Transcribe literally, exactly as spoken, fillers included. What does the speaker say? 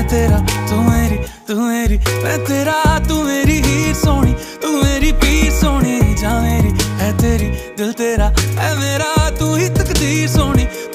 तेरा तू मेरी तू मेरी मैं तेरा तू मेरी हीर सोनी तू मेरी पीर सोनी जा मेरी है तेरी दिल तेरा है मेरा तू ही तकदीर सोनी।